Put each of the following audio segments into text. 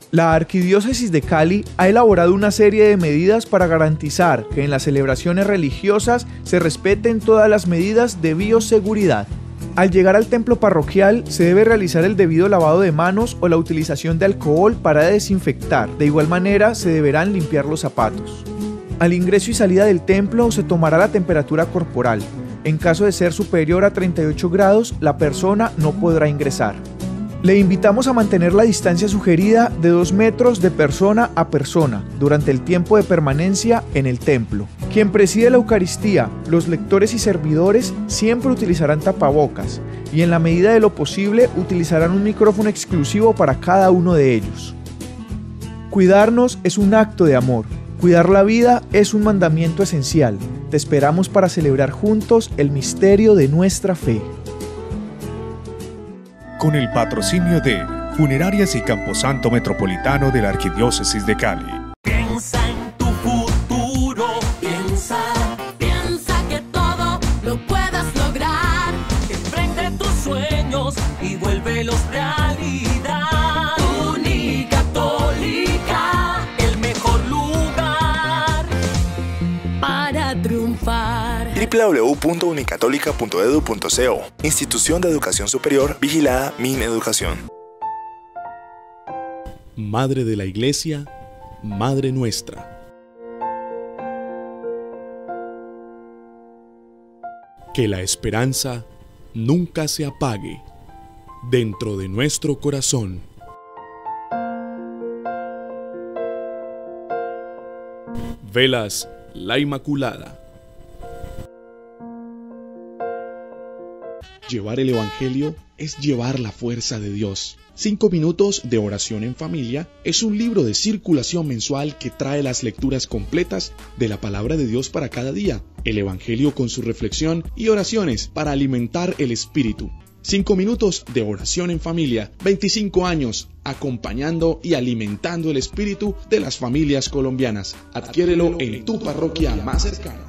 La Arquidiócesis de Cali ha elaborado una serie de medidas para garantizar que en las celebraciones religiosas se respeten todas las medidas de bioseguridad. Al llegar al templo parroquial se debe realizar el debido lavado de manos o la utilización de alcohol para desinfectar. De igual manera se deberán limpiar los zapatos. Al ingreso y salida del templo se tomará la temperatura corporal. En caso de ser superior a 38 grados, la persona no podrá ingresar. Le invitamos a mantener la distancia sugerida de 2 metros de persona a persona durante el tiempo de permanencia en el templo. Quien preside la Eucaristía, los lectores y servidores siempre utilizarán tapabocas y en la medida de lo posible utilizarán un micrófono exclusivo para cada uno de ellos. Cuidarnos es un acto de amor. Cuidar la vida es un mandamiento esencial. Te esperamos para celebrar juntos el misterio de nuestra fe. Con el patrocinio de Funerarias y Camposanto Metropolitano de la Arquidiócesis de Cali. Piensa en tu futuro, piensa que todo lo puedas lograr. Emprende tus sueños y vuélvelos realidad. Unicatólica, el mejor lugar para triunfar. www.unicatólica.edu.co, Institución de Educación Superior vigilada Mineducación. Madre de la Iglesia, Madre nuestra. Que la esperanza nunca se apague dentro de nuestro corazón. Velas la Inmaculada. Llevar el Evangelio es llevar la fuerza de Dios. 5 minutos de oración en familia es un libro de circulación mensual que trae las lecturas completas de la palabra de Dios para cada día, el Evangelio con su reflexión y oraciones para alimentar el espíritu. 5 minutos de oración en familia, 25 años acompañando y alimentando el espíritu de las familias colombianas. Adquiérelo en tu parroquia más cercana.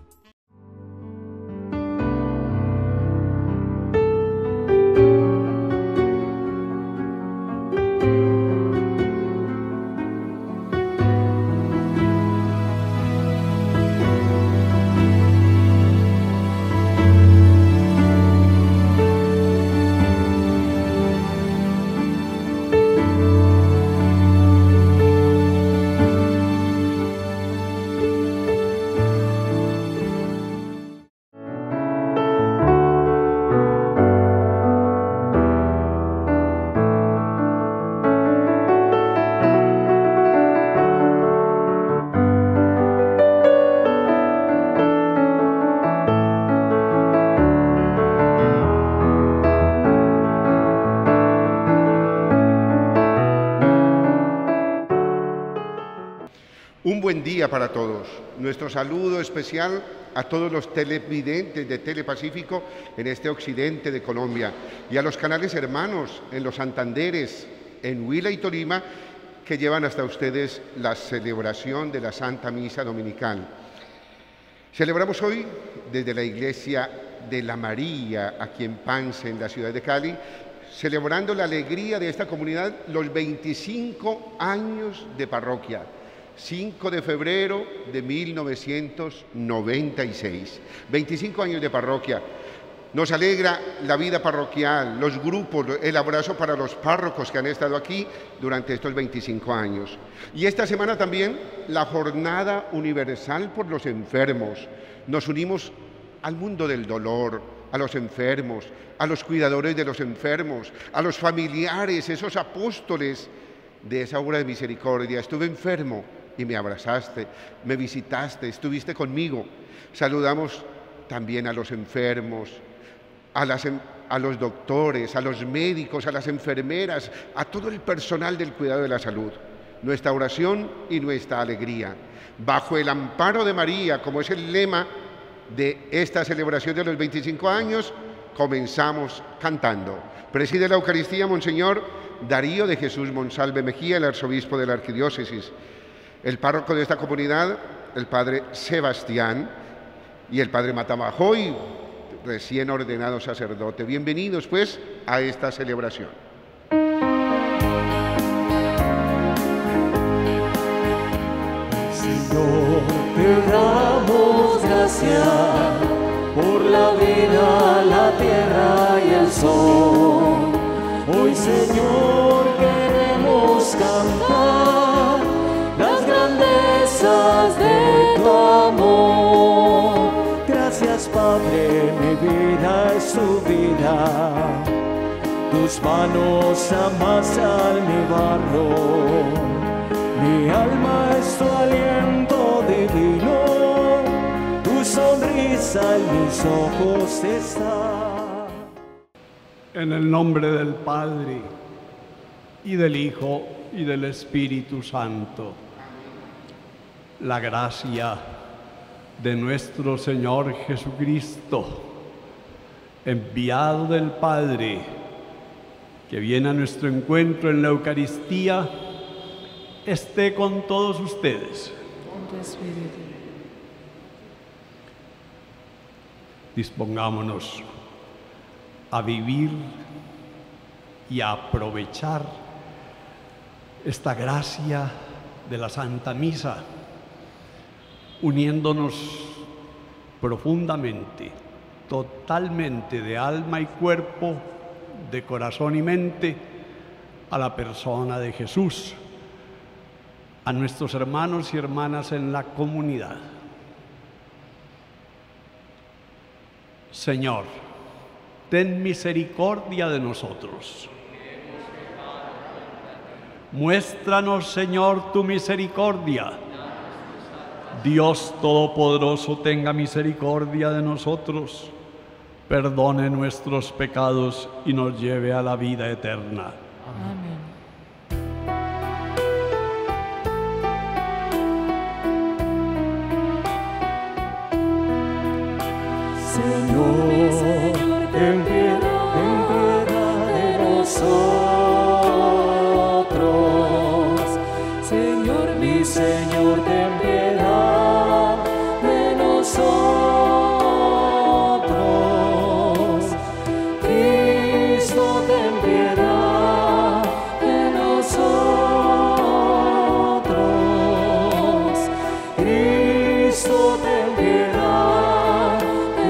Un buen día para todos. Nuestro saludo especial a todos los televidentes de Telepacífico en este occidente de Colombia y a los canales hermanos en los Santanderes, en Huila y Tolima, que llevan hasta ustedes la celebración de la Santa Misa Dominical. Celebramos hoy desde la Iglesia de la María, aquí en Pance, en la ciudad de Cali, celebrando la alegría de esta comunidad, los 25 años de parroquia. 5 de febrero de 1996, 25 años de parroquia. Nos alegra la vida parroquial, los grupos, el abrazo para los párrocos que han estado aquí durante estos 25 años. Y esta semana también la Jornada Universal por los Enfermos. Nos unimos al mundo del dolor, a los enfermos, a los cuidadores de los enfermos, a los familiares, esos apóstoles de esa obra de misericordia. Estuve enfermo y me abrazaste, me visitaste, estuviste conmigo. Saludamos también a los enfermos, a los doctores, a los médicos, a las enfermeras, a todo el personal del cuidado de la salud. Nuestra oración y nuestra alegría. Bajo el amparo de María, como es el lema de esta celebración de los 25 años, comenzamos cantando. Preside la Eucaristía Monseñor Darío de Jesús Monsalve Mejía, el arzobispo de la Arquidiócesis. El párroco de esta comunidad, el padre Sebastián, y el padre Matamajoy, recién ordenado sacerdote. Bienvenidos pues a esta celebración. gracia por la vida, la tierra y el sol. Hoy, Señor, queremos cantar las grandezas de tu amor. Gracias, Padre, mi vida es tu vida. Tus manos amasan mi barro, mi alma es tu aliento divino, tu sonrisa en mis ojos está. En el nombre del Padre, y del Hijo, y del Espíritu Santo, la gracia de nuestro Señor Jesucristo, enviado del Padre, que viene a nuestro encuentro en la Eucaristía, esté con todos ustedes. Dispongámonos a vivir y a aprovechar esta gracia de la Santa Misa, uniéndonos profundamente, totalmente de alma y cuerpo, de corazón y mente, a la persona de Jesús, a nuestros hermanos y hermanas en la comunidad. Señor, ten misericordia de nosotros. Muéstranos, Señor, tu misericordia. Dios Todopoderoso, tenga misericordia de nosotros, perdone nuestros pecados y nos lleve a la vida eterna. Amén. Señor, ten piedad de nosotros. Señor, mi Señor, ten piedad de nosotros. Cristo, ten piedad de nosotros. Cristo, ten piedad de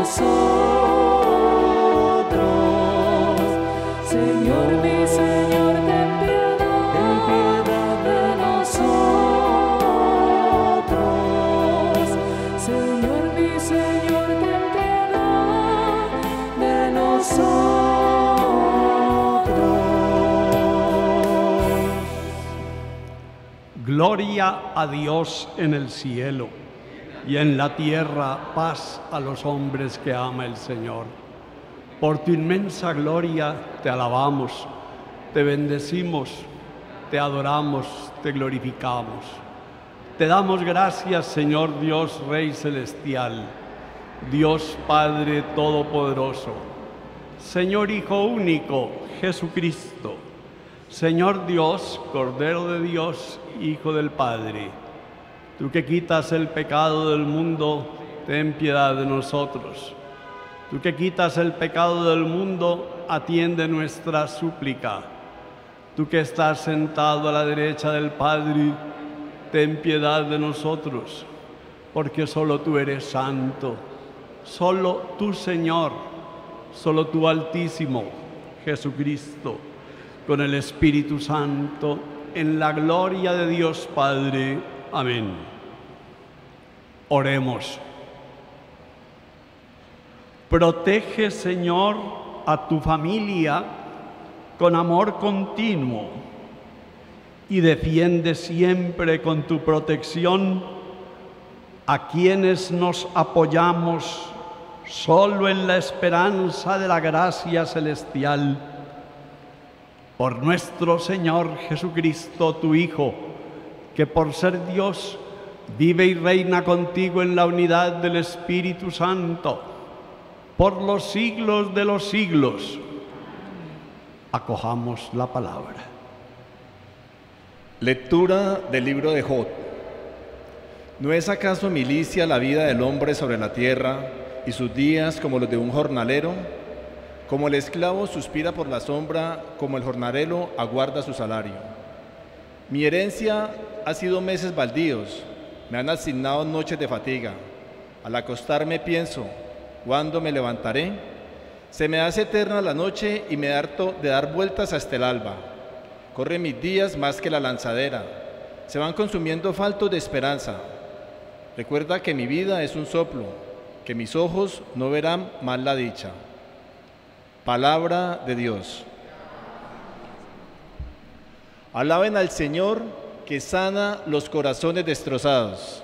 nosotros. Señor, mi Señor, ten piedad de nosotros. Señor, mi Señor, ten piedad de nosotros. Gloria a Dios en el cielo, y en la tierra paz a los hombres que ama el Señor. Por tu inmensa gloria te alabamos, te bendecimos, te adoramos, te glorificamos. Te damos gracias, Señor Dios, Rey celestial, Dios Padre todopoderoso, Señor Hijo único, Jesucristo, Señor Dios, Cordero de Dios, Hijo del Padre. Tú que quitas el pecado del mundo, ten piedad de nosotros. Tú que quitas el pecado del mundo, atiende nuestra súplica. Tú que estás sentado a la derecha del Padre, ten piedad de nosotros, porque solo tú eres santo, solo tú, Señor, solo tú, Altísimo, Jesucristo, con el Espíritu Santo, en la gloria de Dios Padre. Amén. Oremos. Protege, Señor, a tu familia con amor continuo y defiende siempre con tu protección a quienes nos apoyamos solo en la esperanza de la gracia celestial. Por nuestro Señor Jesucristo, tu Hijo, que por ser Dios vive y reina contigo en la unidad del Espíritu Santo, por los siglos de los siglos. Acojamos la palabra. Lectura del libro de Job. ¿No es acaso milicia la vida del hombre sobre la tierra y sus días como los de un jornalero? Como el esclavo suspira por la sombra, como el jornalero aguarda su salario. Mi herencia ha sido meses baldíos, me han asignado noches de fatiga. Al acostarme pienso, ¿cuándo me levantaré? Se me hace eterna la noche y me harto de dar vueltas hasta el alba. Corren mis días más que la lanzadera. Se van consumiendo faltos de esperanza. Recuerda que mi vida es un soplo, que mis ojos no verán más la dicha. Palabra de Dios. Alaben al Señor que sana los corazones destrozados.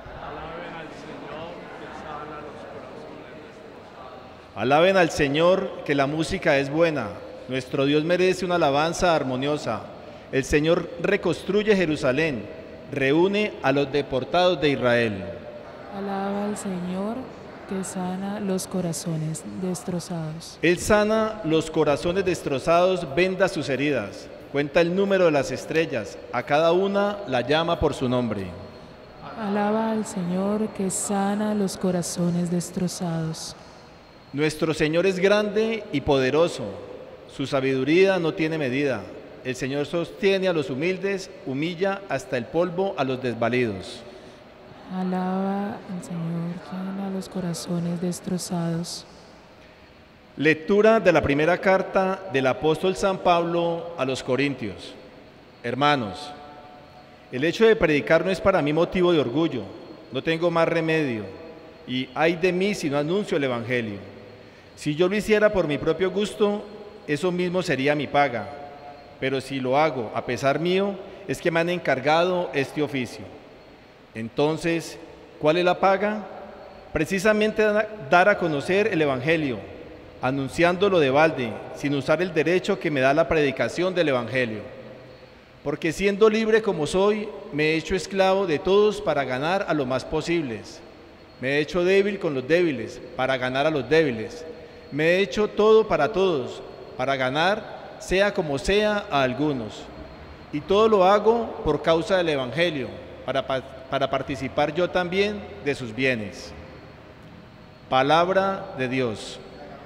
Alaben al Señor que la música es buena. Nuestro Dios merece una alabanza armoniosa. El Señor reconstruye Jerusalén, reúne a los deportados de Israel. Alaba al Señor que sana los corazones destrozados. Él sana los corazones destrozados, venda sus heridas, cuenta el número de las estrellas, a cada una la llama por su nombre. Alaba al Señor que sana los corazones destrozados. Nuestro Señor es grande y poderoso, su sabiduría no tiene medida. El Señor sostiene a los humildes, humilla hasta el polvo a los desvalidos. Alaba al Señor que sana los corazones destrozados. Lectura de la primera carta del apóstol San Pablo a los Corintios. Hermanos, el hecho de predicar no es para mí motivo de orgullo, no tengo más remedio, y ay de mí si no anuncio el Evangelio. Si yo lo hiciera por mi propio gusto, eso mismo sería mi paga, pero si lo hago a pesar mío, es que me han encargado este oficio. Entonces, ¿cuál es la paga? Precisamente dar a conocer el Evangelio, anunciándolo de balde, sin usar el derecho que me da la predicación del Evangelio. Porque siendo libre como soy, me he hecho esclavo de todos para ganar a los más posibles. Me he hecho débil con los débiles, para ganar a los débiles. Me he hecho todo para todos, para ganar, sea como sea, a algunos. Y todo lo hago por causa del Evangelio, para participar yo también de sus bienes. Palabra de Dios.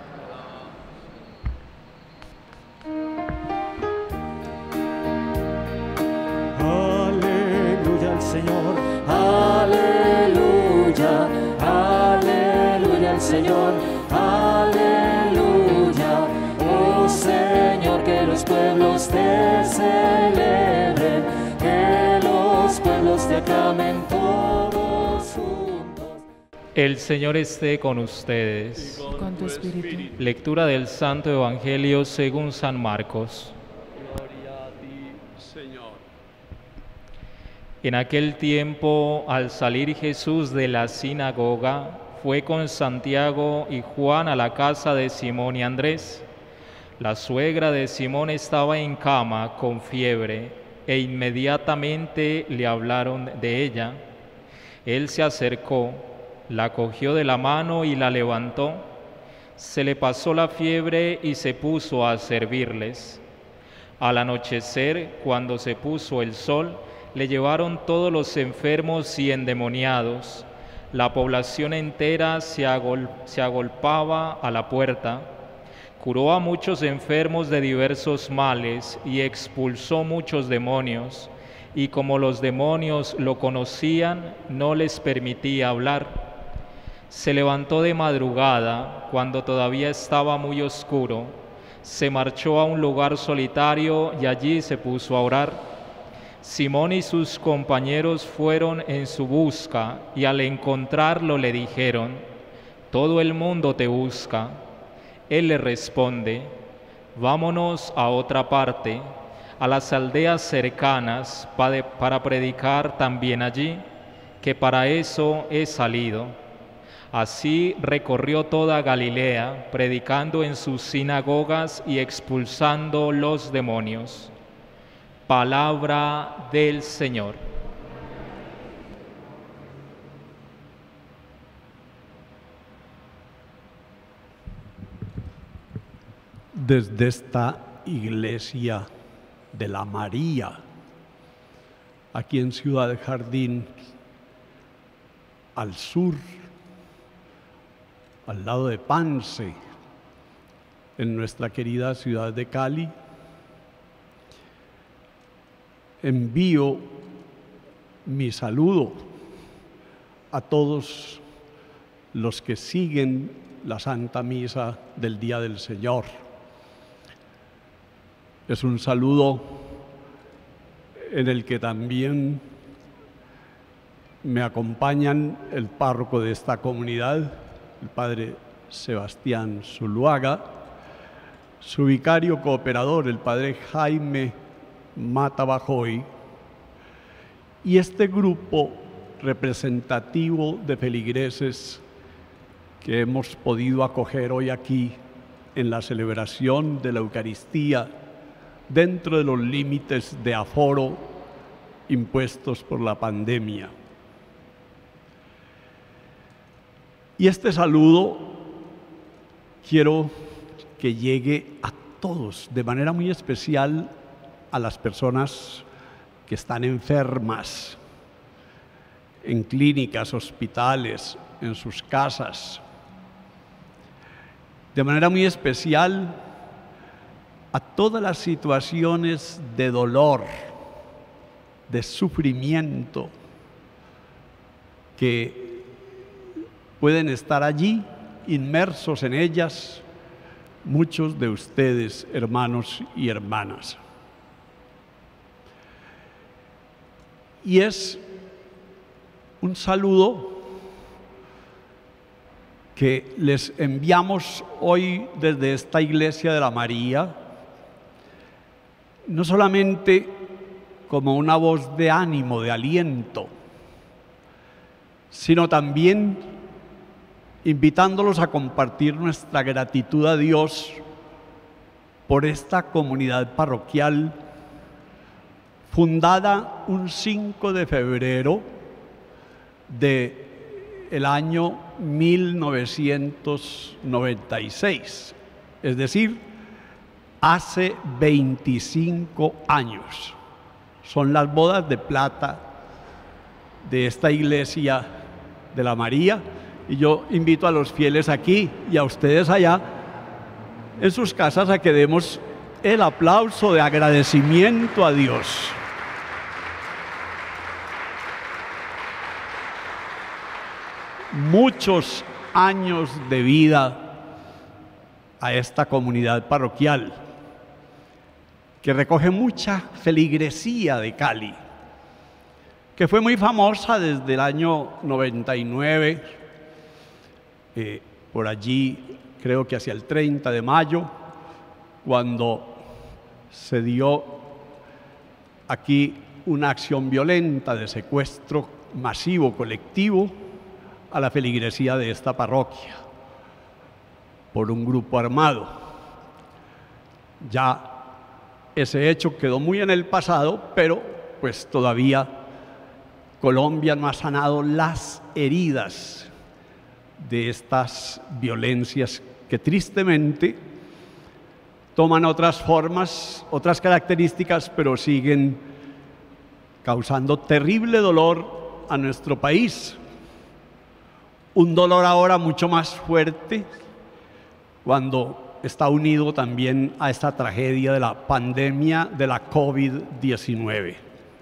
Aleluya al Señor, aleluya, aleluya al Señor, aleluya. Oh Señor, que los pueblos te celebren, que los pueblos te aclamen todos juntos. El Señor esté con ustedes. Y con tu espíritu. Lectura del Santo Evangelio según San Marcos. Gloria a ti, Señor. En aquel tiempo, al salir Jesús de la sinagoga, fue con Santiago y Juan a la casa de Simón y Andrés. La suegra de Simón estaba en cama con fiebre, e inmediatamente le hablaron de ella. Él se acercó, la cogió de la mano y la levantó. Se le pasó la fiebre y se puso a servirles. Al anochecer, cuando se puso el sol, le llevaron todos los enfermos y endemoniados. La población entera se agolpaba a la puerta. Curó a muchos enfermos de diversos males y expulsó muchos demonios. Y como los demonios lo conocían, no les permitía hablar. Se levantó de madrugada, cuando todavía estaba muy oscuro. Se marchó a un lugar solitario y allí se puso a orar. Simón y sus compañeros fueron en su busca y al encontrarlo le dijeron: «Todo el mundo te busca». Él le responde: «Vámonos a otra parte, a las aldeas cercanas, para predicar también allí, que para eso he salido». Así recorrió toda Galilea, predicando en sus sinagogas y expulsando los demonios. Palabra del Señor. Desde esta iglesia de la María, aquí en Ciudad Jardín, al sur, al lado de Pance, en nuestra querida ciudad de Cali, envío mi saludo a todos los que siguen la Santa Misa del Día del Señor. Es un saludo en el que también me acompañan el párroco de esta comunidad, el padre Sebastián Zuluaga, su vicario cooperador, el padre Jaime Mata Bajoy, y este grupo representativo de feligreses que hemos podido acoger hoy aquí en la celebración de la Eucaristía dentro de los límites de aforo impuestos por la pandemia. Y este saludo quiero que llegue a todos, de manera muy especial a las personas que están enfermas, en clínicas, hospitales, en sus casas. De manera muy especial a todas las situaciones de dolor, de sufrimiento que pueden estar allí, inmersos en ellas, muchos de ustedes, hermanos y hermanas. Y es un saludo que les enviamos hoy desde esta Iglesia de la María, no solamente como una voz de ánimo, de aliento, sino también invitándolos a compartir nuestra gratitud a Dios por esta comunidad parroquial fundada un 5 de febrero del año 1996, es decir, hace 25 años. Son las bodas de plata de esta Iglesia de la María, y yo invito a los fieles aquí y a ustedes allá en sus casas a que demos el aplauso de agradecimiento a Dios. Muchos años de vida a esta comunidad parroquial que recoge mucha feligresía de Cali, que fue muy famosa desde el año 99, por allí creo que hacia el 30 de mayo, cuando se dio aquí una acción violenta de secuestro masivo, colectivo, a la feligresía de esta parroquia por un grupo armado. Ya ese hecho quedó muy en el pasado, pero pues todavía Colombia no ha sanado las heridas de estas violencias que tristemente toman otras formas, otras características, pero siguen causando terrible dolor a nuestro país. Un dolor ahora mucho más fuerte cuando está unido también a esta tragedia de la pandemia de la COVID-19.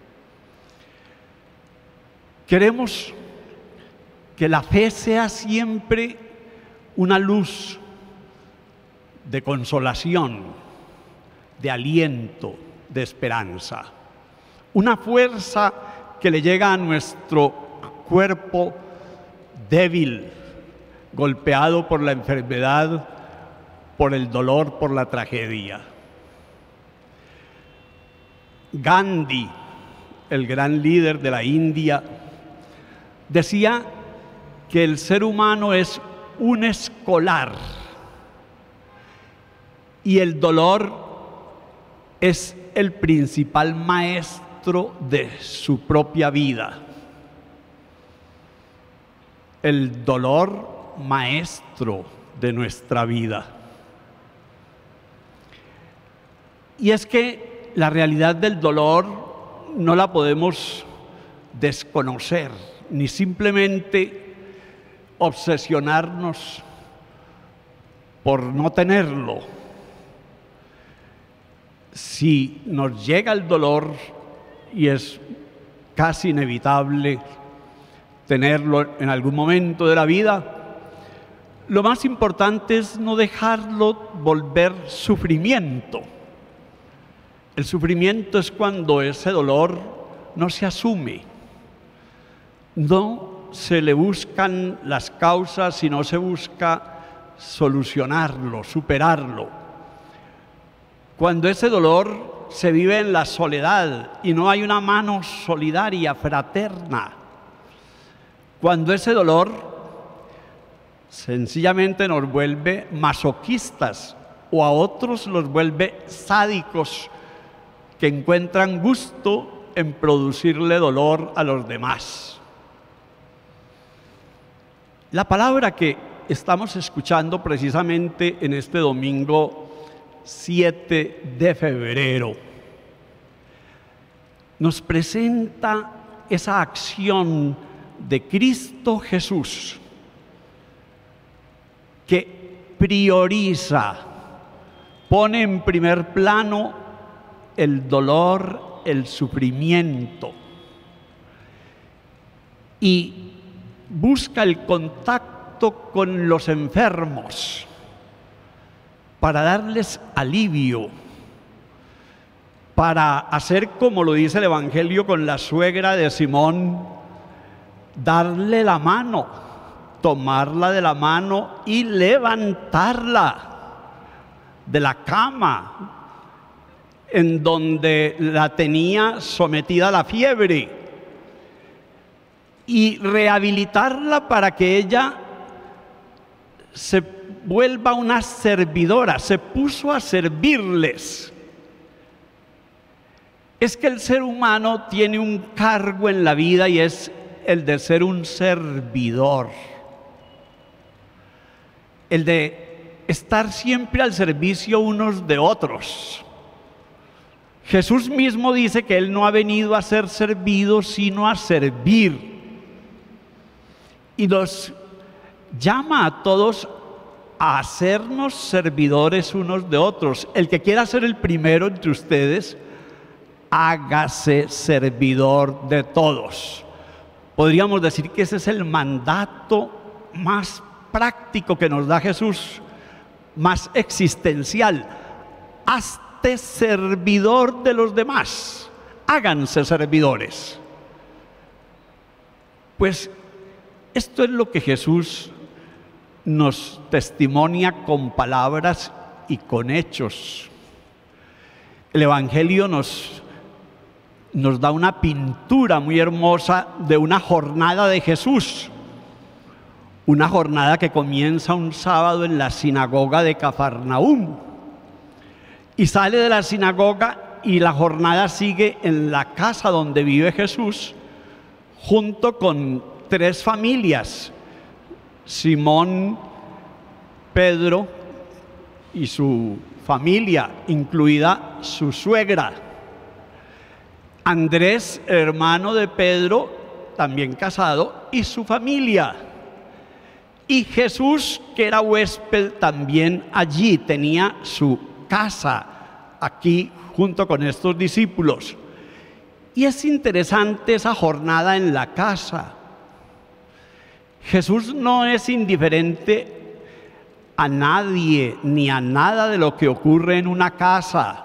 Queremos que la fe sea siempre una luz de consolación, de aliento, de esperanza, una fuerza que le llega a nuestro cuerpo débil, golpeado por la enfermedad, por el dolor, por la tragedia. Gandhi, el gran líder de la India, decía que el ser humano es un escolar y el dolor es el principal maestro de su propia vida. El dolor maestro de nuestra vida. Y es que la realidad del dolor no la podemos desconocer, ni simplemente obsesionarnos por no tenerlo. Si nos llega el dolor, y es casi inevitable tenerlo en algún momento de la vida, lo más importante es no dejarlo volver sufrimiento. El sufrimiento es cuando ese dolor no se asume, no se le buscan las causas y no se busca solucionarlo, superarlo. Cuando ese dolor se vive en la soledad y no hay una mano solidaria, fraterna. Cuando ese dolor sencillamente nos vuelve masoquistas o a otros los vuelve sádicos que encuentran gusto en producirle dolor a los demás. La palabra que estamos escuchando precisamente en este domingo 7 de febrero nos presenta esa acción de Cristo Jesús que prioriza, pone en primer plano el dolor, el sufrimiento y busca el contacto con los enfermos para darles alivio, para hacer como lo dice el Evangelio con la suegra de Simón, darle la mano, tomarla de la mano y levantarla de la cama en donde la tenía sometida a la fiebre y rehabilitarla para que ella se vuelva una servidora, se puso a servirles. Es que el ser humano tiene un cargo en la vida y es el de ser un servidor, el de estar siempre al servicio unos de otros. Jesús mismo dice que Él no ha venido a ser servido, sino a servir. Y nos llama a todos a hacernos servidores unos de otros. El que quiera ser el primero entre ustedes, hágase servidor de todos. Podríamos decir que ese es el mandato más práctico que nos da Jesús, más existencial. Hazte servidor de los demás, háganse servidores. Pues esto es lo que Jesús nos testimonia con palabras y con hechos. El Evangelio nos da una pintura muy hermosa de una jornada de Jesús. Una jornada que comienza un sábado en la sinagoga de Cafarnaúm. Y sale de la sinagoga y la jornada sigue en la casa donde vive Jesús, junto con 3 familias: Simón, Pedro y su familia, incluida su suegra. Andrés, hermano de Pedro, también casado, y su familia. Y Jesús, que era huésped también allí, tenía su casa aquí junto con estos discípulos. Y es interesante esa jornada en la casa. Jesús no es indiferente a nadie ni a nada de lo que ocurre en una casa.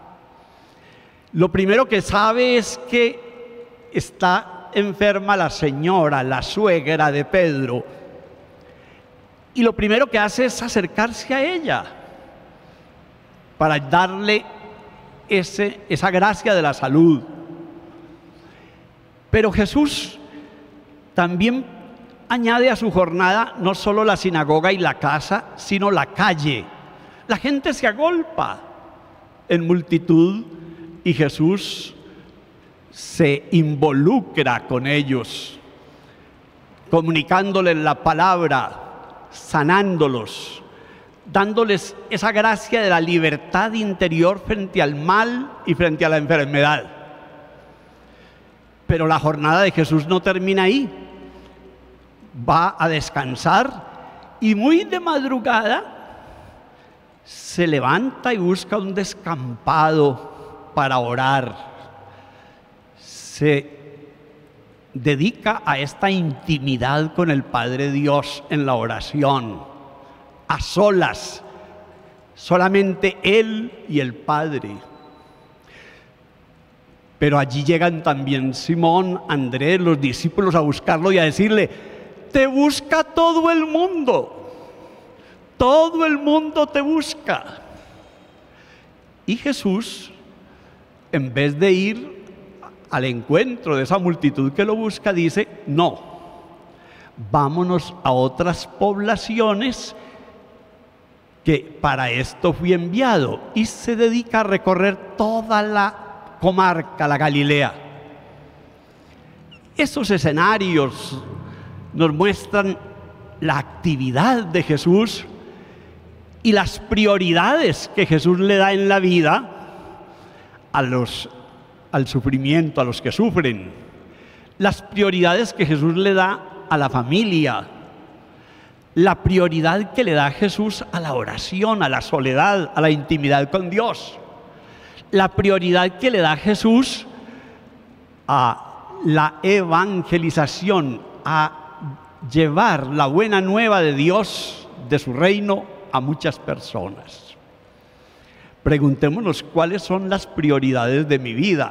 Lo primero que sabe es que está enferma la señora, la suegra de Pedro. Y lo primero que hace es acercarse a ella para darle esa gracia de la salud. Pero Jesús también añade a su jornada no solo la sinagoga y la casa, sino la calle. La gente se agolpa en multitud y Jesús se involucra con ellos, comunicándoles la palabra, sanándolos, dándoles esa gracia de la libertad interior frente al mal y frente a la enfermedad. Pero la jornada de Jesús no termina ahí. Va a descansar y muy de madrugada se levanta y busca un descampado para orar. Se dedica a esta intimidad con el Padre Dios en la oración. a solas, solamente Él y el Padre. Pero allí llegan también Simón, Andrés, los discípulos a buscarlo y a decirle: te busca todo el mundo te busca. Y Jesús, en vez de ir al encuentro de esa multitud que lo busca, dice: no, vámonos a otras poblaciones, que para esto fui enviado. Y se dedica a recorrer toda la comarca, la Galilea. Esos escenarios nos muestran la actividad de Jesús y las prioridades que Jesús le da en la vida al sufrimiento, a los que sufren. Las prioridades que Jesús le da a la familia. La prioridad que le da Jesús a la oración, a la soledad, a la intimidad con Dios. La prioridad que le da Jesús a la evangelización, a llevar la buena nueva de Dios, de su reino, a muchas personas. Preguntémonos cuáles son las prioridades de mi vida.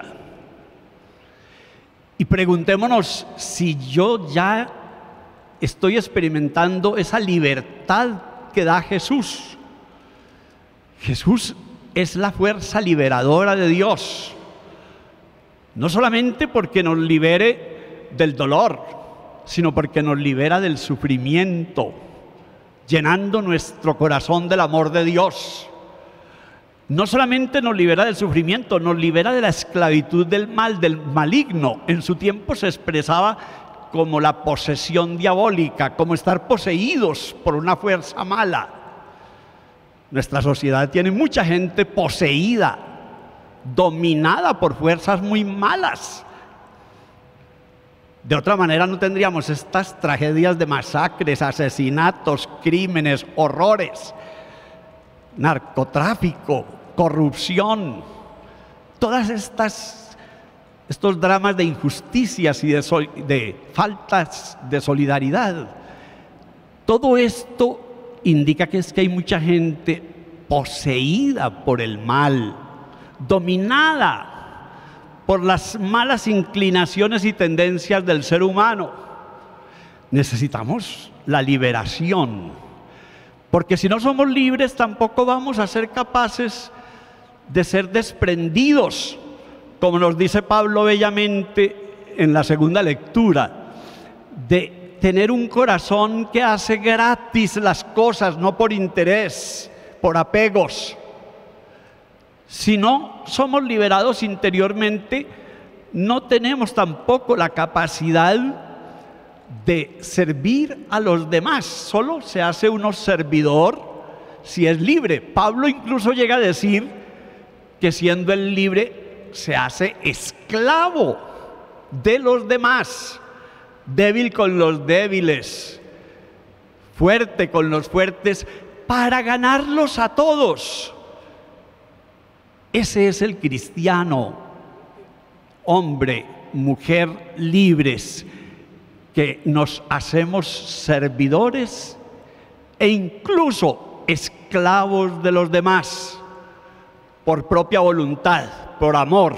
Y preguntémonos si yo ya estoy experimentando esa libertad que da Jesús. Jesús es la fuerza liberadora de Dios. No solamente porque nos libere del dolor, sino porque nos libera del sufrimiento, llenando nuestro corazón del amor de Dios. No solamente nos libera del sufrimiento, nos libera de la esclavitud del mal, del maligno. En su tiempo se expresaba como la posesión diabólica, como estar poseídos por una fuerza mala. Nuestra sociedad tiene mucha gente poseída, dominada por fuerzas muy malas. De otra manera no tendríamos estas tragedias de masacres, asesinatos, crímenes, horrores, narcotráfico, corrupción, todas estos dramas de injusticias y de faltas de solidaridad. Todo esto indica que hay mucha gente poseída por el mal, dominada por las malas inclinaciones y tendencias del ser humano. Necesitamos la liberación, porque si no somos libres tampoco vamos a ser capaces de ser desprendidos, como nos dice Pablo bellamente en la segunda lectura, de tener un corazón que hace gratis las cosas, no por interés, por apegos. Si no somos liberados interiormente, no tenemos tampoco la capacidad de servir a los demás. Solo se hace uno servidor si es libre. Pablo incluso llega a decir que siendo él libre se hace esclavo de los demás, débil con los débiles, fuerte con los fuertes, para ganarlos a todos. Ese es el cristiano, hombre, mujer libres, que nos hacemos servidores e incluso esclavos de los demás, por propia voluntad, por amor.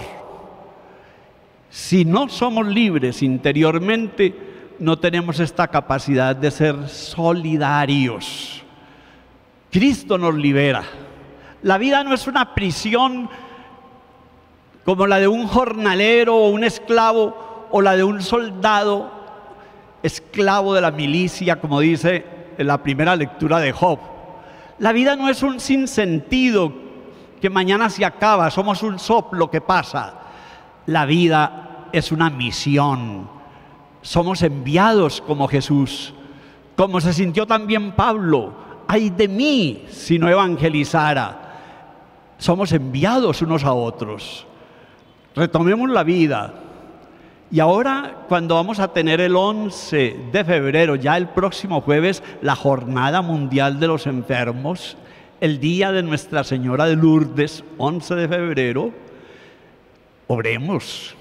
Si no somos libres interiormente, no tenemos esta capacidad de ser solidarios. Cristo nos libera. La vida no es una prisión como la de un jornalero o un esclavo, o la de un soldado esclavo de la milicia, como dice en la primera lectura de Job. La vida no es un sinsentido que mañana se acaba, somos un soplo que pasa. La vida es una misión. Somos enviados como Jesús, como se sintió también Pablo. ¡Ay de mí si no evangelizara! Somos enviados unos a otros. Retomemos la vida. Y ahora, cuando vamos a tener el 11 de febrero, ya el próximo jueves, la Jornada Mundial de los Enfermos, el día de Nuestra Señora de Lourdes, 11 de febrero, oremos,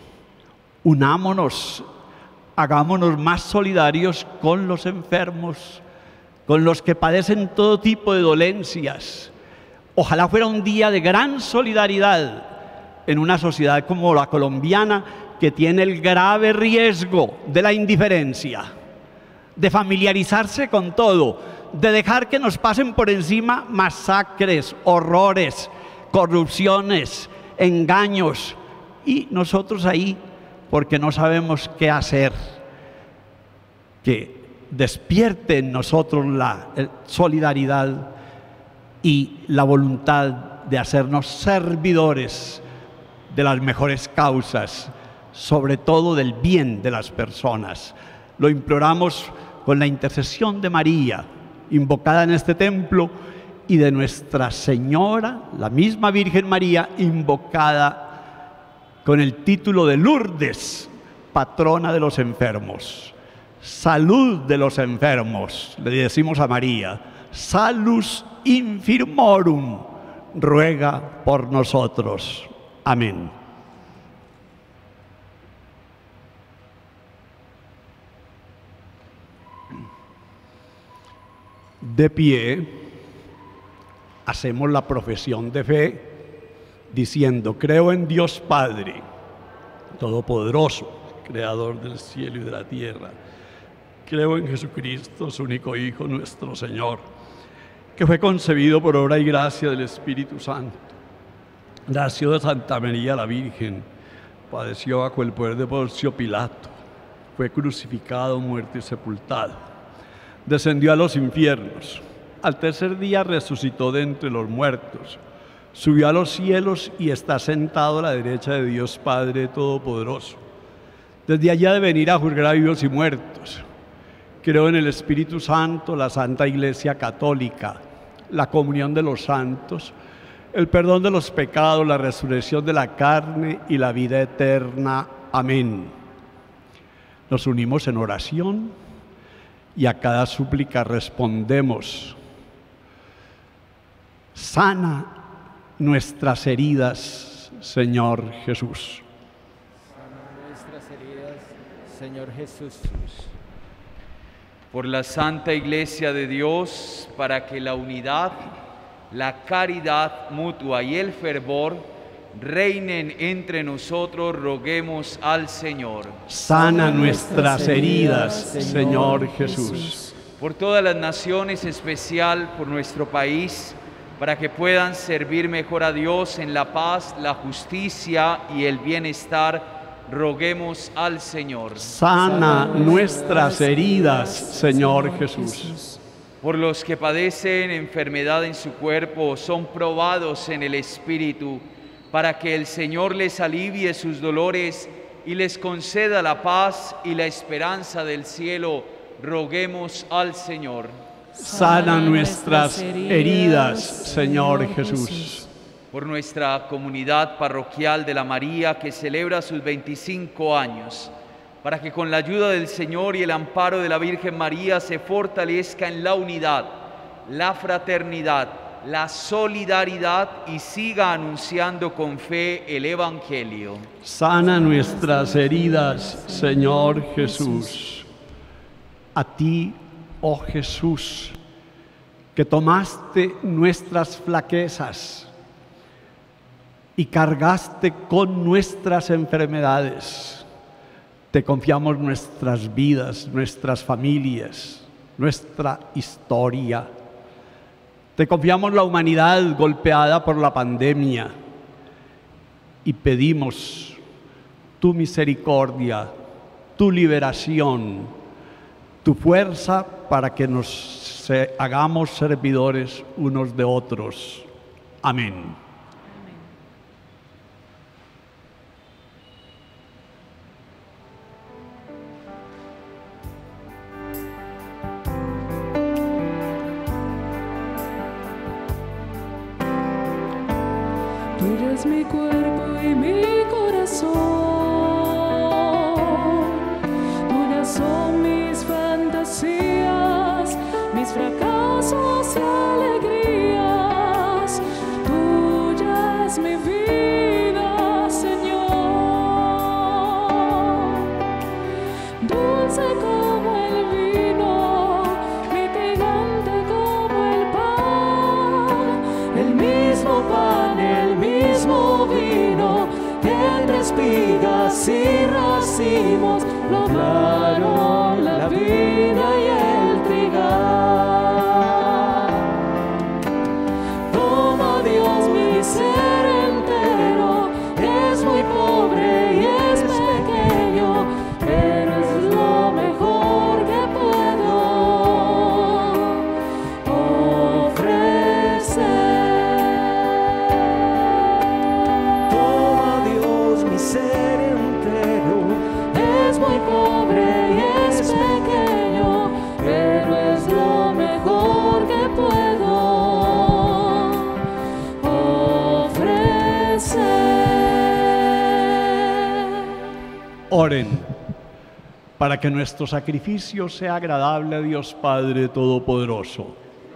unámonos, hagámonos más solidarios con los enfermos, con los que padecen todo tipo de dolencias. Ojalá fuera un día de gran solidaridad en una sociedad como la colombiana, que tiene el grave riesgo de la indiferencia, de familiarizarse con todo, de dejar que nos pasen por encima masacres, horrores, corrupciones, engaños, y nosotros ahí porque no sabemos qué hacer. Que despierte en nosotros la solidaridad y la voluntad de hacernos servidores de las mejores causas, sobre todo del bien de las personas. Lo imploramos con la intercesión de María, invocada en este templo, y de Nuestra Señora, la misma Virgen María, invocada con el título de Lourdes, patrona de los enfermos. Salud de los enfermos, le decimos a María, salus infirmorum, ruega por nosotros. Amén. De pie, hacemos la profesión de fe diciendo: creo en Dios Padre Todopoderoso, Creador del cielo y de la tierra. Creo en Jesucristo, su único Hijo, nuestro Señor, que fue concebido por obra y gracia del Espíritu Santo. Nació de Santa María la Virgen, padeció bajo el poder de Poncio Pilato, fue crucificado, muerto y sepultado. Descendió a los infiernos. Al tercer día resucitó de entre los muertos. Subió a los cielos y está sentado a la derecha de Dios Padre Todopoderoso. Desde allá de venir a juzgar a vivos y muertos. Creo en el Espíritu Santo, la Santa Iglesia Católica, la comunión de los santos, el perdón de los pecados, la resurrección de la carne y la vida eterna. Amén. Nos unimos en oración y a cada súplica respondemos: sana nuestras heridas, Señor Jesús. Sana nuestras heridas, Señor Jesús. Por la Santa Iglesia de Dios, para que la unidad, la caridad mutua y el fervor reinen entre nosotros, roguemos al Señor. Sana nuestras heridas, Señor Jesús. Por todas las naciones, en especial por nuestro país, para que puedan servir mejor a Dios en la paz, la justicia y el bienestar, roguemos al Señor. Sana nuestras heridas, Señor Jesús. Por los que padecen enfermedad en su cuerpo, son probados en el Espíritu, para que el Señor les alivie sus dolores y les conceda la paz y la esperanza del cielo, roguemos al Señor. Sana nuestras heridas, Señor Jesús. Por nuestra comunidad parroquial de la María, que celebra sus 25 años, para que con la ayuda del Señor y el amparo de la Virgen María se fortalezca en la unidad, la fraternidad, la solidaridad y siga anunciando con fe el Evangelio. Sana nuestras heridas, Señor Jesús. A ti, oh Jesús, que tomaste nuestras flaquezas y cargaste con nuestras enfermedades, te confiamos nuestras vidas, nuestras familias, nuestra historia. Te confiamos la humanidad golpeada por la pandemia y pedimos tu misericordia, tu liberación, tu fuerza para que nos hagamos servidores unos de otros. Amén. Tú eres mi cuerpo y mi corazón, tuyas son mis fantasías, mis fracasos y alegrías, tuya es mi vida, Señor, dulce como el vino, mitigante decimos lo claro, la vida y el trigal. Toma Dios mi ser entero, es muy pobre y es pequeño, pero es lo mejor que puedo ofrecer. Toma Dios mi ser entero, es muy pobre y es pequeño, pero es lo mejor que puedo ofrecer. Oren para que nuestro sacrificio sea agradable a Dios Padre Todopoderoso.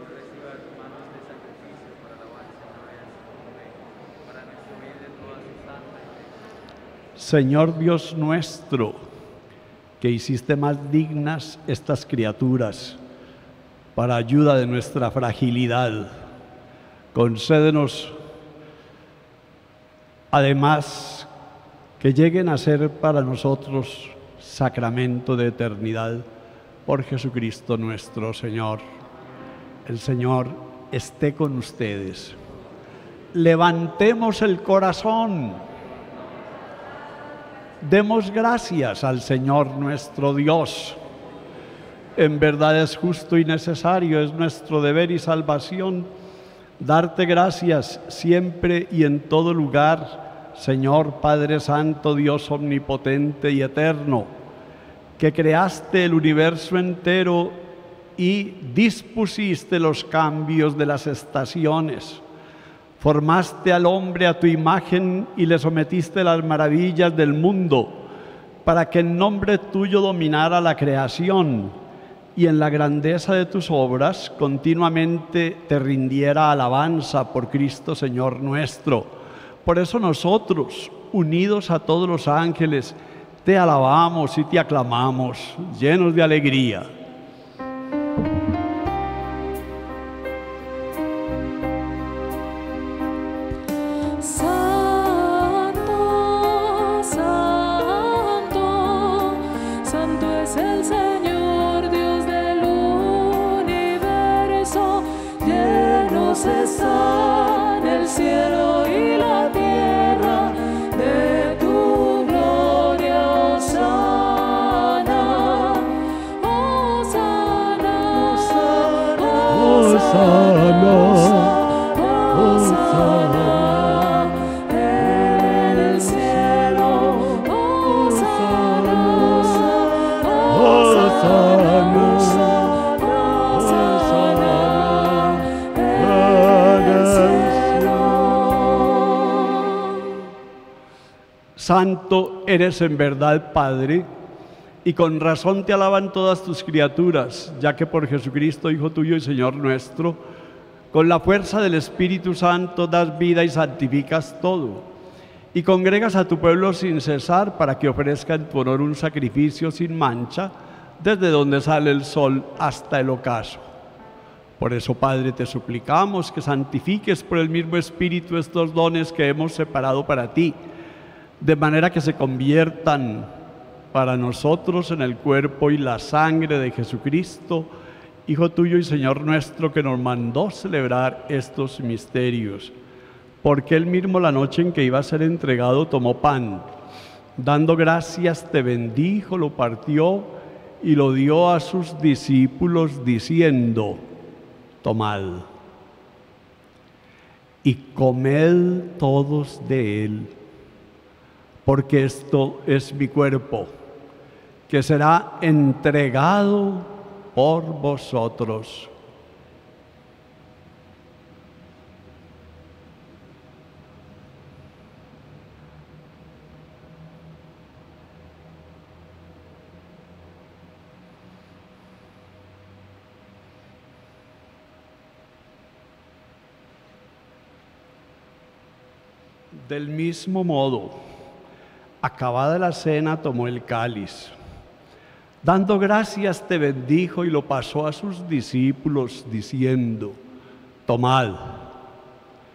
Señor Dios nuestro, que hiciste más dignas estas criaturas para ayuda de nuestra fragilidad, concédenos además que lleguen a ser para nosotros sacramento de eternidad por Jesucristo nuestro Señor. El Señor esté con ustedes. Levantemos el corazón. Demos gracias al Señor nuestro Dios. En verdad es justo y necesario, es nuestro deber y salvación, darte gracias siempre y en todo lugar, Señor Padre Santo, Dios omnipotente y eterno, que creaste el universo entero y dispusiste los cambios de las estaciones. Formaste al hombre a tu imagen y le sometiste las maravillas del mundo, para que en nombre tuyo dominara la creación y en la grandeza de tus obras continuamente te rindiera alabanza por Cristo Señor nuestro. Por eso nosotros, unidos a todos los ángeles, te alabamos y te aclamamos, llenos de alegría. Santo, santo, santo es el Señor, Dios del universo. Llenos están el cielo y la tierra de tu gloria. Hosana, Hosana, Hosana, Hosana en el cielo. Hosana, Hosana, Hosana en el cielo. Santo eres en verdad, Padre, y con razón te alaban todas tus criaturas, ya que por Jesucristo, Hijo tuyo y Señor nuestro, con la fuerza del Espíritu Santo das vida y santificas todo, y congregas a tu pueblo sin cesar para que ofrezca en tu honor un sacrificio sin mancha, desde donde sale el sol hasta el ocaso. Por eso, Padre, te suplicamos que santifiques por el mismo Espíritu estos dones que hemos separado para ti, de manera que se conviertan para nosotros en el cuerpo y la sangre de Jesucristo, Hijo tuyo y Señor nuestro, que nos mandó celebrar estos misterios. Porque Él mismo, la noche en que iba a ser entregado, tomó pan, dando gracias te bendijo, lo partió y lo dio a sus discípulos diciendo: tomad y comed todos de él, porque esto es mi cuerpo, que será entregado por vosotros. Del mismo modo, acabada la cena, tomó el cáliz. Dando gracias te bendijo y lo pasó a sus discípulos diciendo: tomad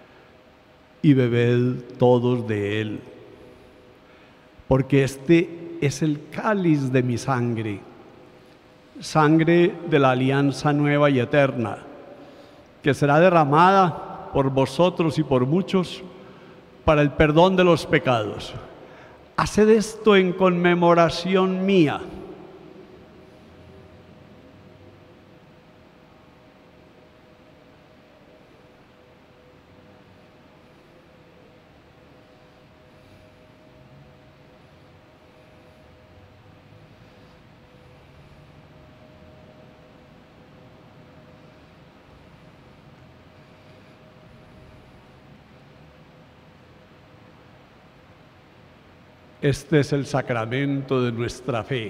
y bebed todos de él, porque este es el cáliz de mi sangre, sangre de la alianza nueva y eterna, que será derramada por vosotros y por muchos para el perdón de los pecados. Haced esto en conmemoración mía. Este es el sacramento de nuestra fe.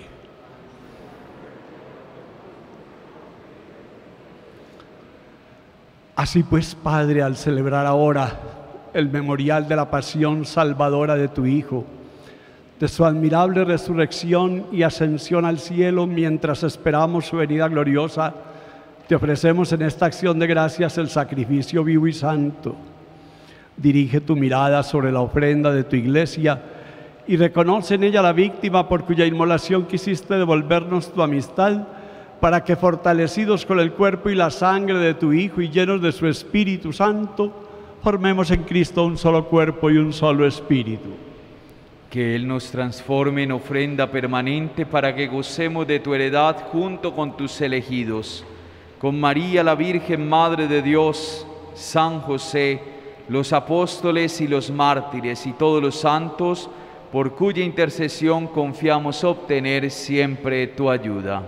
Así pues, Padre, al celebrar ahora el memorial de la pasión salvadora de tu Hijo, de su admirable resurrección y ascensión al cielo mientras esperamos su venida gloriosa, te ofrecemos en esta acción de gracias el sacrificio vivo y santo. Dirige tu mirada sobre la ofrenda de tu Iglesia y reconoce en ella la víctima por cuya inmolación quisiste devolvernos tu amistad, para que, fortalecidos con el cuerpo y la sangre de tu Hijo y llenos de su Espíritu Santo, formemos en Cristo un solo cuerpo y un solo espíritu. Que Él nos transforme en ofrenda permanente para que gocemos de tu heredad junto con tus elegidos. Con María, la Virgen Madre de Dios, San José, los apóstoles y los mártires y todos los santos, por cuya intercesión confiamos obtener siempre tu ayuda.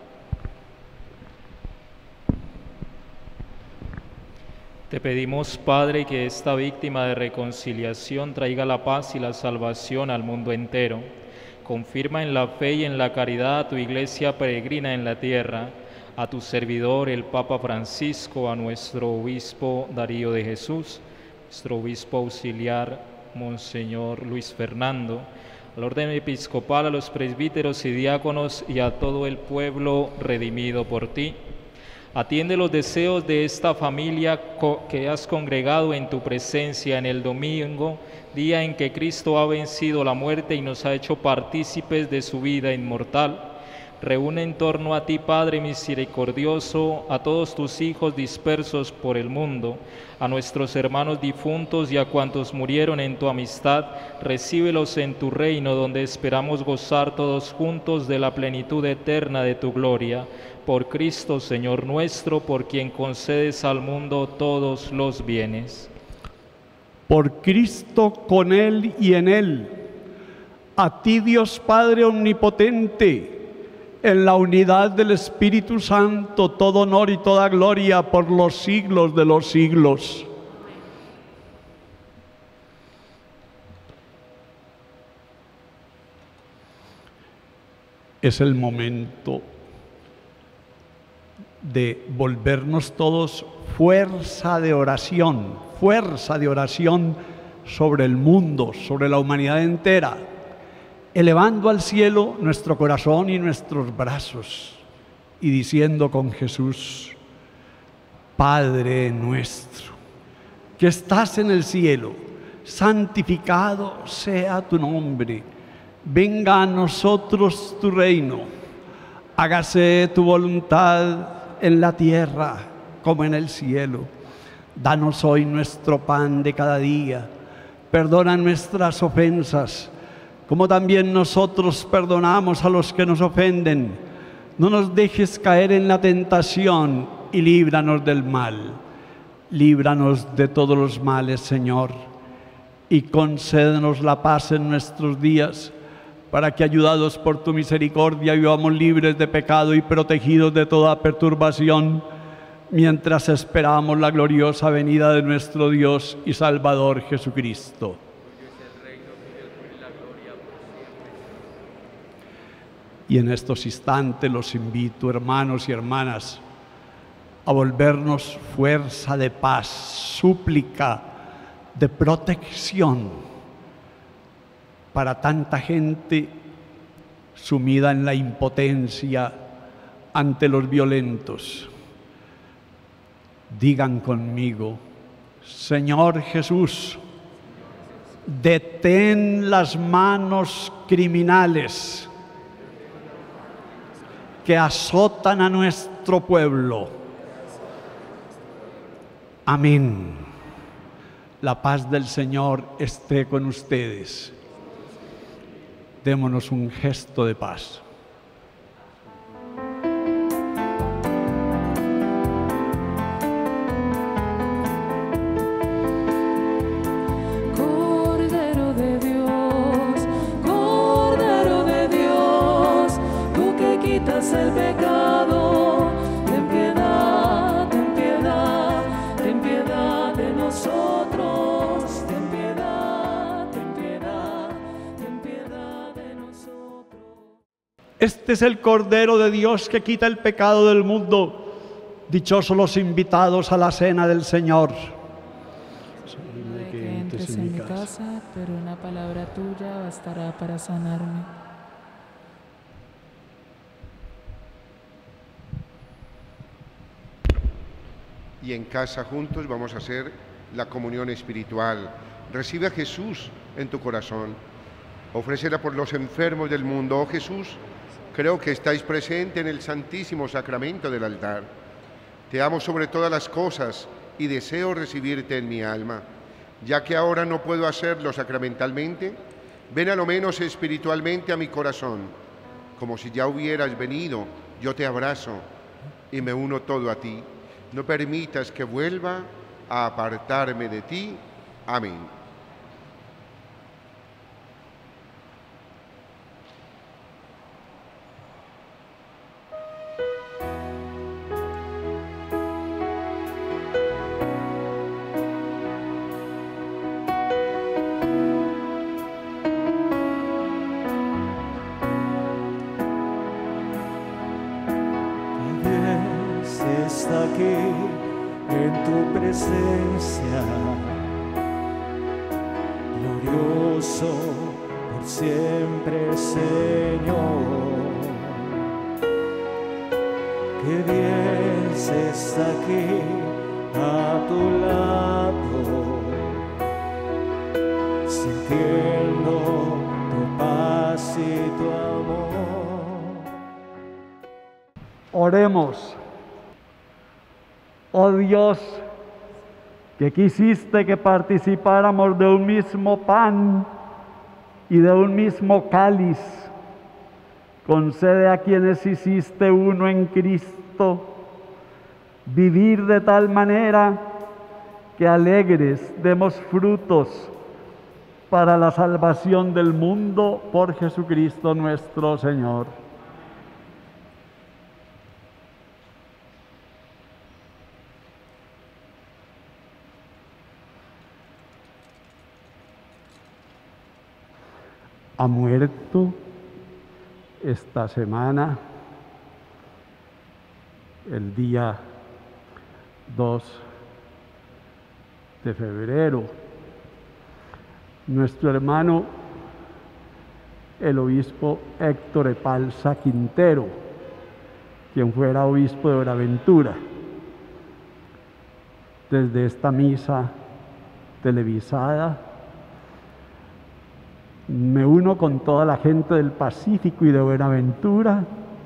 Te pedimos, Padre, que esta víctima de reconciliación traiga la paz y la salvación al mundo entero. Confirma en la fe y en la caridad a tu Iglesia peregrina en la tierra, a tu servidor, el Papa Francisco, a nuestro obispo Darío de Jesús, nuestro obispo auxiliar Monseñor Luis Fernando, al orden episcopal, a los presbíteros y diáconos y a todo el pueblo redimido por ti. Atiende los deseos de esta familia que has congregado en tu presencia en el domingo, día en que Cristo ha vencido la muerte y nos ha hecho partícipes de su vida inmortal. Reúne en torno a ti, Padre misericordioso, a todos tus hijos dispersos por el mundo, a nuestros hermanos difuntos y a cuantos murieron en tu amistad. Recíbelos en tu reino, donde esperamos gozar todos juntos de la plenitud eterna de tu gloria. Por Cristo, Señor nuestro, por quien concedes al mundo todos los bienes. Por Cristo, con Él y en Él, a ti, Dios Padre omnipotente, en la unidad del Espíritu Santo, todo honor y toda gloria por los siglos de los siglos. Es el momento de volvernos todos fuerza de oración sobre el mundo, sobre la humanidad entera, elevando al cielo nuestro corazón y nuestros brazos y diciendo con Jesús: Padre nuestro, que estás en el cielo, santificado sea tu nombre, venga a nosotros tu reino, hágase tu voluntad en la tierra como en el cielo. Danos hoy nuestro pan de cada día, perdona nuestras ofensas, como también nosotros perdonamos a los que nos ofenden. No nos dejes caer en la tentación y líbranos del mal. Líbranos de todos los males, Señor, y concédenos la paz en nuestros días, para que, ayudados por tu misericordia, vivamos libres de pecado y protegidos de toda perturbación, mientras esperamos la gloriosa venida de nuestro Dios y Salvador Jesucristo. Y en estos instantes los invito, hermanos y hermanas, a volvernos fuerza de paz, súplica de protección para tanta gente sumida en la impotencia ante los violentos. Digan conmigo: Señor Jesús, Detén las manos criminales que azotan a nuestro pueblo. Amén. La paz del Señor esté con ustedes. Démonos un gesto de paz. Cordero de Dios, tú que quitas el pecado, ten piedad, ten piedad, ten piedad de nosotros, ten piedad, ten piedad, ten piedad de nosotros. Este es el Cordero de Dios que quita el pecado del mundo. Dichosos los invitados a la cena del Señor. De que entres en mi casa, pero una palabra tuya bastará para sanarme. Y en casa juntos vamos a hacer la comunión espiritual. Recibe a Jesús en tu corazón. Ofrécela por los enfermos del mundo. Oh Jesús, creo que estáis presente en el Santísimo Sacramento del altar. Te amo sobre todas las cosas y deseo recibirte en mi alma. Ya que ahora no puedo hacerlo sacramentalmente, ven a lo menos espiritualmente a mi corazón. Como si ya hubieras venido, yo te abrazo y me uno todo a ti. No permitas que vuelva a apartarme de ti. Amén. Está aquí en tu presencia, glorioso por siempre, Señor. Qué Dios está aquí a tu lado, sintiendo tu paz y tu amor. Oremos. Oh Dios, que quisiste que participáramos de un mismo pan y de un mismo cáliz, concede a quienes hiciste uno en Cristo vivir de tal manera que alegres demos frutos para la salvación del mundo por Jesucristo nuestro Señor. Ha muerto esta semana, el día 2 de febrero, nuestro hermano, el obispo Héctor Epalza Quintero, quien fuera obispo de Buenaventura. Desde esta misa televisada, me uno con toda la gente del Pacífico y de Buenaventura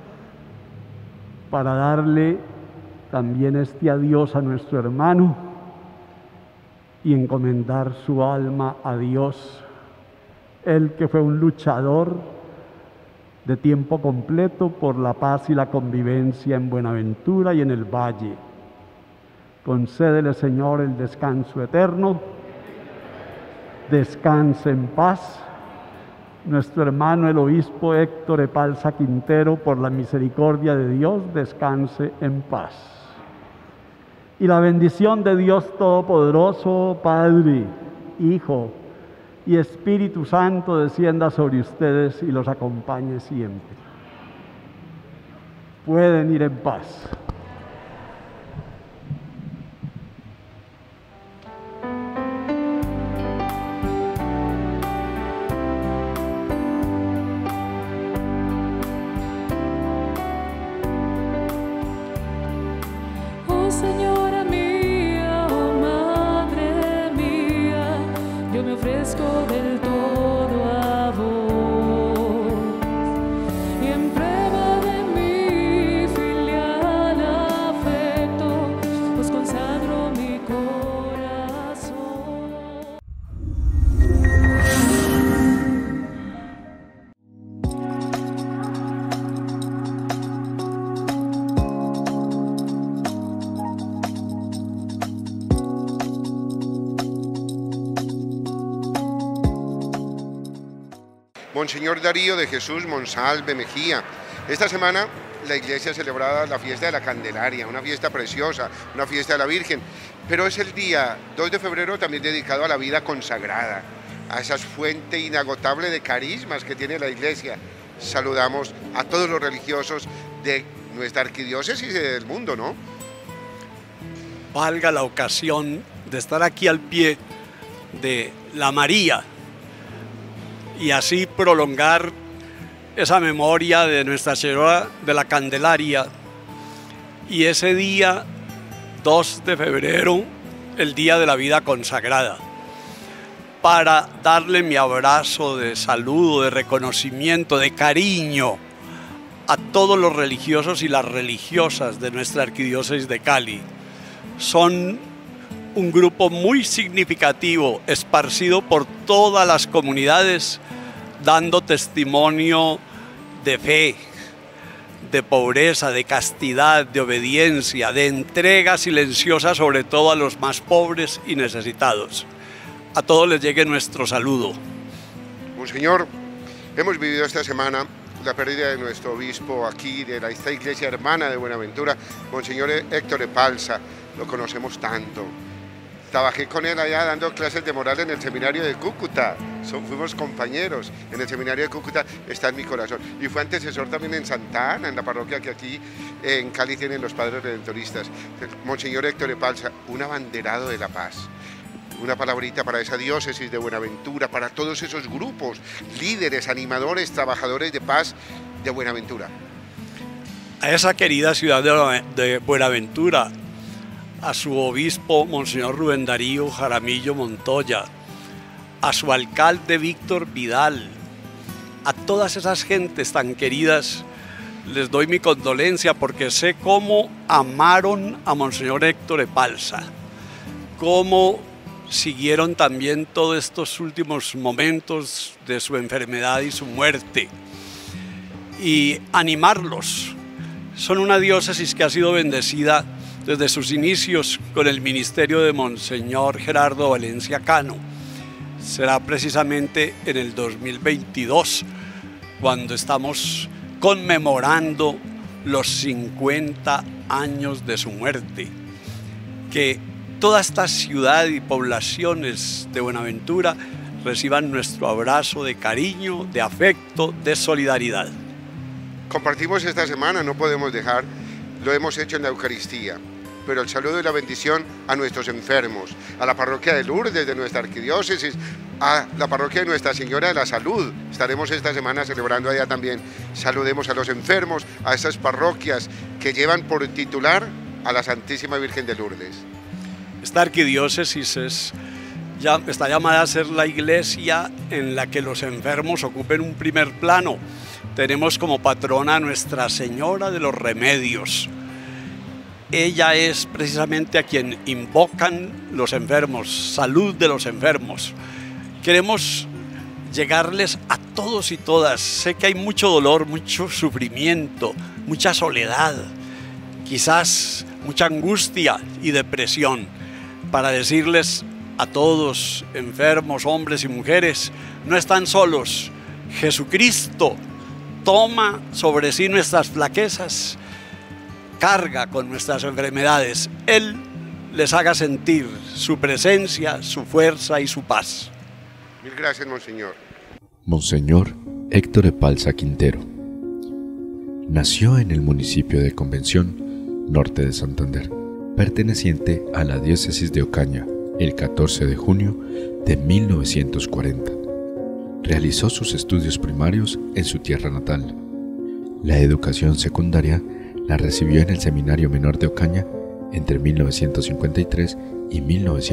para darle también este adiós a nuestro hermano y encomendar su alma a Dios. Él que fue un luchador de tiempo completo por la paz y la convivencia en Buenaventura y en el Valle. Concédele, Señor, el descanso eterno. Descanse en paz. Nuestro hermano el obispo Héctor Epalza Quintero, por la misericordia de Dios, descanse en paz. Y la bendición de Dios Todopoderoso, Padre, Hijo y Espíritu Santo descienda sobre ustedes y los acompañe siempre. Pueden ir en paz. Señora mía, oh Madre mía, yo me ofrezco de Monseñor Darío de Jesús Monsalve Mejía. Esta semana la iglesia celebraba la fiesta de la Candelaria, una fiesta preciosa, una fiesta de la Virgen, pero es el día 2 de febrero también dedicado a la vida consagrada, a esa fuente inagotable de carismas que tiene la iglesia. Saludamos a todos los religiosos de nuestra arquidiócesis y del mundo, ¿no? Valga la ocasión de estar aquí al pie de la María y así prolongar esa memoria de Nuestra Señora de la Candelaria, y ese día 2 de febrero, el día de la vida consagrada, para darle mi abrazo de saludo, de reconocimiento, de cariño a todos los religiosos y las religiosas de nuestra arquidiócesis de Cali. Son un grupo muy significativo, esparcido por todas las comunidades, dando testimonio de fe, de pobreza, de castidad, de obediencia, de entrega silenciosa, sobre todo a los más pobres y necesitados. A todos les llegue nuestro saludo. Monseñor, hemos vivido esta semana la pérdida de nuestro obispo aquí, de esta iglesia hermana de Buenaventura, Monseñor Héctor Epalza. Lo conocemos tanto. Trabajé con él allá dando clases de moral en el seminario de Cúcuta. Fuimos compañeros en el seminario de Cúcuta, está en mi corazón. Y fue antecesor también en Santa Ana, en la parroquia que aquí en Cali tienen los padres redentoristas. Monseñor Héctor Epalza, un abanderado de la paz. Una palabrita para esa diócesis de Buenaventura, para todos esos grupos, líderes, animadores, trabajadores de paz de Buenaventura. A esa querida ciudad de Buenaventura, a su obispo, Monseñor Rubén Darío Jaramillo Montoya, a su alcalde Víctor Vidal, a todas esas gentes tan queridas, les doy mi condolencia porque sé cómo amaron a Monseñor Héctor Epalza, cómo siguieron también todos estos últimos momentos de su enfermedad y su muerte, y animarlos. Son una diócesis que ha sido bendecida desde sus inicios con el ministerio de Monseñor Gerardo Valencia Cano. Será precisamente en el 2022 cuando estamos conmemorando los 50 años de su muerte, que toda esta ciudad y poblaciones de Buenaventura reciban nuestro abrazo de cariño, de afecto, de solidaridad. Compartimos esta semana, no podemos dejar, lo hemos hecho en la Eucaristía, pero el saludo y la bendición a nuestros enfermos, a la parroquia de Lourdes de nuestra arquidiócesis, a la parroquia de Nuestra Señora de la Salud. Estaremos esta semana celebrando allá también. Saludemos a los enfermos, a esas parroquias que llevan por titular a la Santísima Virgen de Lourdes. Esta arquidiócesis está llamada a ser la iglesia en la que los enfermos ocupen un primer plano. Tenemos como patrona a Nuestra Señora de los Remedios. Ella es precisamente a quien invocan los enfermos, salud de los enfermos. Queremos llegarles a todos y todas. Sé que hay mucho dolor, mucho sufrimiento, mucha soledad, quizás mucha angustia y depresión, para decirles a todos, enfermos, hombres y mujeres, no están solos. Jesucristo toma sobre sí nuestras flaquezas, carga con nuestras enfermedades. Él les haga sentir su presencia, su fuerza y su paz. Mil gracias, Monseñor. Monseñor Héctor Epalza Quintero nació en el municipio de Convención, norte de Santander, perteneciente a la diócesis de Ocaña, el 14 de junio de 1940. Realizó sus estudios primarios en su tierra natal. La educación secundaria la recibió en el Seminario Menor de Ocaña entre 1953 y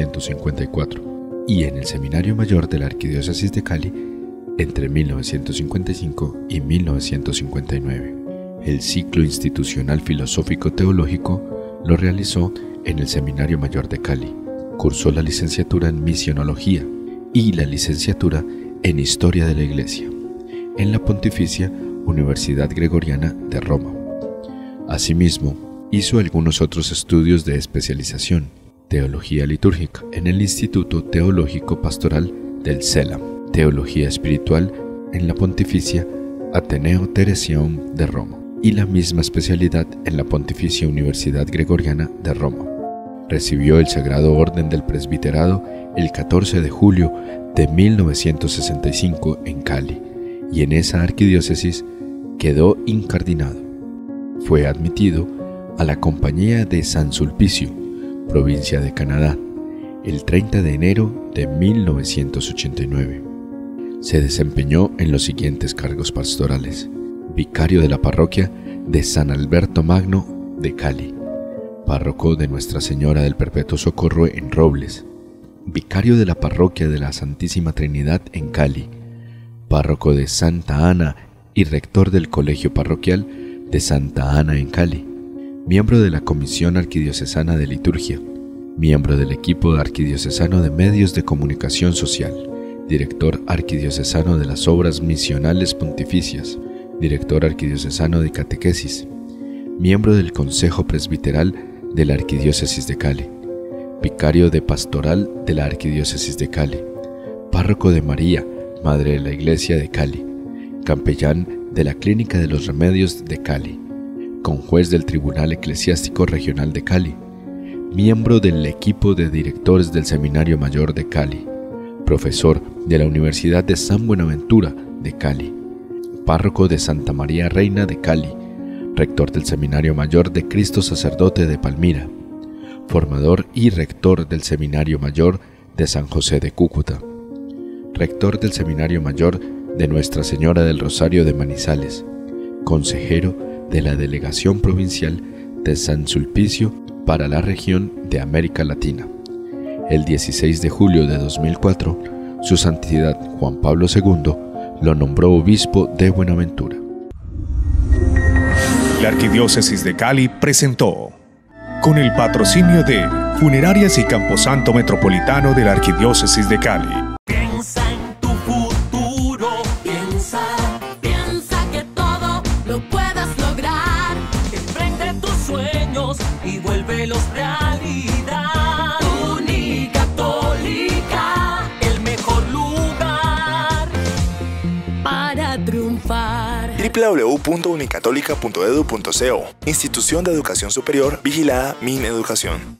1954 y en el Seminario Mayor de la Arquidiócesis de Cali entre 1955 y 1959. El ciclo institucional filosófico-teológico lo realizó en el Seminario Mayor de Cali. Cursó la licenciatura en Misionología y la licenciatura en Historia de la Iglesia en la Pontificia Universidad Gregoriana de Roma. Asimismo, hizo algunos otros estudios de especialización, Teología Litúrgica, en el Instituto Teológico Pastoral del CELAM, Teología Espiritual en la Pontificia Ateneo Teresium de Roma y la misma especialidad en la Pontificia Universidad Gregoriana de Roma. Recibió el Sagrado Orden del Presbiterado el 14 de julio de 1965 en Cali y en esa arquidiócesis quedó incardinado. Fue admitido a la Compañía de San Sulpicio, provincia de Canadá, el 30 de enero de 1989. Se desempeñó en los siguientes cargos pastorales: vicario de la parroquia de San Alberto Magno de Cali, párroco de Nuestra Señora del Perpetuo Socorro en Robles, vicario de la parroquia de la Santísima Trinidad en Cali, párroco de Santa Ana y rector del Colegio Parroquial de Santa Ana en Cali, miembro de la Comisión Arquidiocesana de Liturgia, miembro del equipo arquidiocesano de medios de comunicación social, director arquidiocesano de las obras misionales pontificias, director arquidiocesano de catequesis, miembro del Consejo Presbiteral de la Arquidiócesis de Cali, vicario de pastoral de la Arquidiócesis de Cali, párroco de María, Madre de la Iglesia de Cali, capellán de la Clínica de los Remedios de Cali, conjuez del Tribunal Eclesiástico Regional de Cali, miembro del equipo de directores del Seminario Mayor de Cali, profesor de la Universidad de San Buenaventura de Cali, párroco de Santa María Reina de Cali, rector del Seminario Mayor de Cristo Sacerdote de Palmira, formador y rector del Seminario Mayor de San José de Cúcuta, rector del Seminario Mayor de Nuestra Señora del Rosario de Manizales, consejero de la Delegación Provincial de San Sulpicio para la región de América Latina. El 16 de julio de 2004, Su Santidad Juan Pablo II lo nombró obispo de Buenaventura. La Arquidiócesis de Cali presentó, con el patrocinio de Funerarias y Camposanto Metropolitano de la Arquidiócesis de Cali. Piensa en tu futuro, piensa que todo lo puedas lograr. Emprende tus sueños y vuélvelos realidad. Unicatólica, el mejor lugar para triunfar. www.unicatólica.edu.co. Institución de Educación Superior vigilada Mineducación.